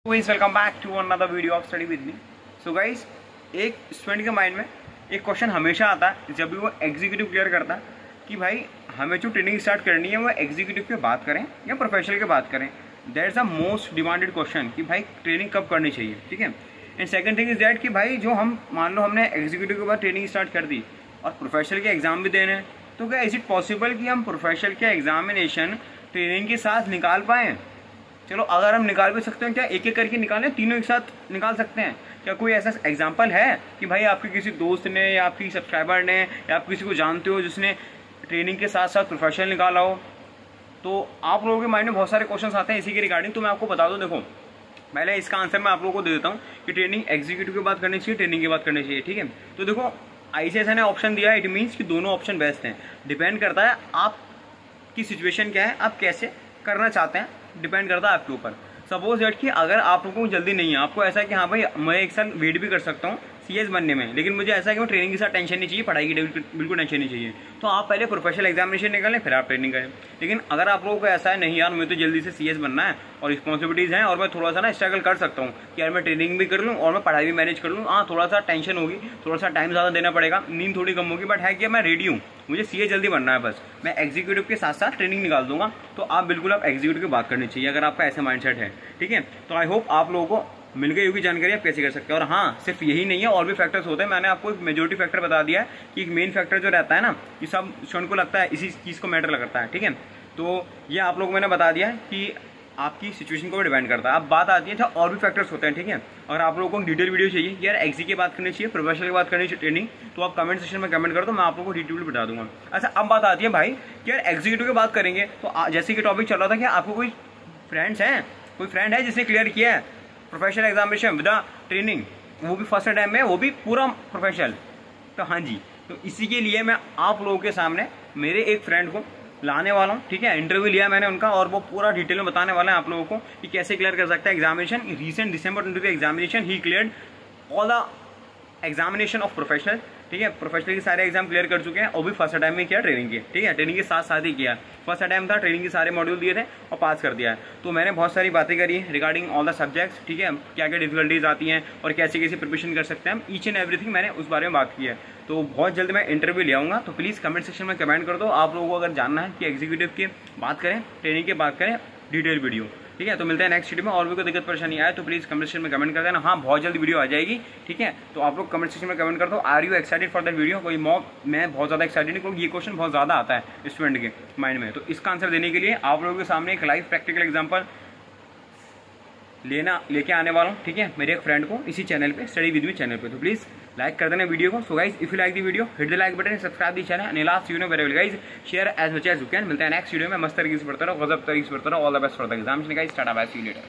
Guys welcome back to another video of study with me. So guys, एक student के mind में एक question हमेशा आता है जब भी वो एग्जीक्यूटिव क्लियर करता है कि भाई हमें जो ट्रेनिंग स्टार्ट करनी है वो एग्जीक्यूटिव की बात करें या प्रोफेशनल की बात करें। That is the most demanded question कि भाई ट्रेनिंग कब करनी चाहिए, ठीक है। And second thing is that कि भाई जो हम मान लो हमने एग्जीक्यूटिव के बाद ट्रेनिंग स्टार्ट कर दी और प्रोफेशनल के एग्जाम भी देने हैं, तो क्या इज इट पॉसिबल कि हम प्रोफेशनल के एग्जामिनेशन ट्रेनिंग के साथ निकाल पाएँ? चलो अगर हम निकाल भी सकते हैं, क्या एक एक करके निकालें, तीनों एक साथ निकाल सकते हैं? क्या कोई ऐसा एग्जाम्पल है कि भाई आपके किसी दोस्त ने या आपकी सब्सक्राइबर ने या आप किसी को जानते हो जिसने ट्रेनिंग के साथ साथ प्रोफेशनल निकाला हो? तो आप लोगों के माइंड में बहुत सारे क्वेश्चन आते हैं इसी के रिगार्डिंग, तो मैं आपको बता दूं। देखो, पहले इसका आंसर मैं आप लोगों को दे देता हूँ कि ट्रेनिंग एग्जीक्यूटिव की बात करनी चाहिए, ट्रेनिंग की बात करनी चाहिए, ठीक है। तो देखो, ICSI ने ऑप्शन दिया है, इट मीन्स कि दोनों ऑप्शन बेस्ट हैं। डिपेंड करता है आपकी सिचुएशन क्या है, आप कैसे करना चाहते हैं, डिपेंड करता है आपके ऊपर। सपोज दैट कि अगर आप लोगों को जल्दी नहीं है, आपको ऐसा है कि हाँ भाई मैं एक साल वेट भी कर सकता हूँ CS बनने में, लेकिन मुझे ऐसा है कि मैं ट्रेनिंग के साथ टेंशन नहीं चाहिए, पढ़ाई की बिल्कुल टेंशन नहीं चाहिए, तो आप पहले प्रोफेशनल एग्जामिनेशन निकालें फिर आप ट्रेनिंग करें। लेकिन अगर आप लोगों को ऐसा है नहीं यार मुझे तो जल्दी से CS बनना है और रिस्पॉन्सिबिलिटीज़ हैं और मैं थोड़ा सा ना स्ट्रगल कर सकता हूँ कि यार मैं ट्रेनिंग भी कर लूँ और मैं पढ़ाई भी मैनेज कर लूँ, हाँ थोड़ा सा टेंशन होगी, थोड़ा सा टाइम ज़्यादा देना पड़ेगा, नींद थोड़ी कम होगी, बट है कि मैं रेडी हूँ, मुझे CS जल्दी बनना है, बस मैं एग्जीक्यूटिव के साथ साथ ट्रेनिंग निकाल दूंगा, तो आप बिल्कुल आप एग्जीक्यूटिव की बात करनी चाहिए अगर आपका ऐसा माइंडसेट है, ठीक है। तो आई होप आप लोगों को मिल गई होगी जानकारी आप कैसे कर सकते हैं। और हाँ, सिर्फ यही नहीं है, और भी फैक्टर्स होते हैं। मैंने आपको एक मेजोरिटी फैक्टर बता दिया है कि एक मेन फैक्टर जो रहता है ना, ये सब स्टूडेंट को लगता है इसी चीज़ को मैटर करता है, ठीक है। तो ये आप लोगों को मैंने बता दिया है कि आपकी सिचुएशन को भी डिपेंड करता है। अब बात आती है और भी फैक्टर्स होते हैं, ठीक है। अगर आप लोगों को डिटेल वीडियो चाहिए यार एक्जी की बात करनी चाहिए, प्रोफेशनल की बात करनी चाहिए, ट्रेनिंग, तो आप कमेंट सेक्शन में कमेंट कर दो, मैं आप लोगों को डिटेल बता दूंगा। अच्छा, अब बात आती है भाई कि यार एग्जीक्यूटिव की बात करेंगे, तो जैसे कि टॉपिक चल रहा था कि आपको कोई फ्रेंड्स हैं, कोई फ्रेंड है जिसने क्लियर किया है प्रोफेशनल एग्जामिनेशन विद ट्रेनिंग, वो भी फर्स्ट टाइम में, वो भी पूरा प्रोफेशनल? तो हाँ जी, तो इसी के लिए मैं आप लोगों के सामने मेरे एक फ्रेंड को लाने वाला हूँ, ठीक है। इंटरव्यू लिया मैंने उनका और वो पूरा डिटेल में बताने वाला है आप लोगों को कि कैसे क्लियर कर सकता है एग्जामिनेशन। रिसेंट December 23 एग्जामिनेशन ही cleared all the examination of professional, ठीक है। प्रोफेशनल के सारे एग्जाम क्लियर कर चुके हैं और भी फर्स्ट टाइम में किया ट्रेनिंग के, ठीक है। ट्रेनिंग के साथ साथ ही किया, फर्स्ट टाइम था, ट्रेनिंग के सारे मॉड्यूल दिए थे और पास कर दिया है। तो मैंने बहुत सारी बातें करी रिगार्डिंग ऑल द सब्जेक्ट्स, ठीक है, क्या क्या डिफिकल्टीज आती हैं और कैसे कैसे प्रिपरेशन कर सकते हैं हम, ईच एंड एवरीथिंग मैंने उस बारे में बात की है। तो बहुत जल्द मैं इंटरव्यू ले आऊँगा, तो प्लीज़ कमेंट सेक्शन में कमेंट कर दो आप लोगों को अगर जानना है कि एग्जीक्यूटिव की बात करें, ट्रेनिंग की बात करें, डिटेल वीडियो, ठीक है। तो मिलते हैं नेक्स्ट वीडियो में। और भी कोई दिक्कत परेशानी आए तो प्लीज़ कमेंट सेक्शन में कमेंट कर देना। हाँ, बहुत जल्दी वीडियो आ जाएगी, ठीक है। तो आप लोग कमेंट सेक्शन में कमेंट कर दो, are you excited for that video. कोई मैं बहुत ज़्यादा एक्साइटेड नहीं, क्योंकि ये क्वेश्चन बहुत ज़्यादा आता है स्टूडेंट के माइंड में। तो इसका आंसर देने के लिए आप लोगों के सामने एक लाइव प्रैक्टिकल एग्जाम्पल लेके आने वाला हूँ, ठीक है, मेरे एक फ्रेंड को इसी चैनल पे, स्टडी विद मी चैनल पे। तो प्लीज़ लाइक कर देना वीडियो को। So guys, if you like the video hit the like button, subscribe the channel and last video very guys share as much as you can. मिलते हैं next video में, मस्त तरीके से पढ़ता रहो, गजब तरीके से पढ़ता रहो। All the best for the exams guys, tata bye, see you letter.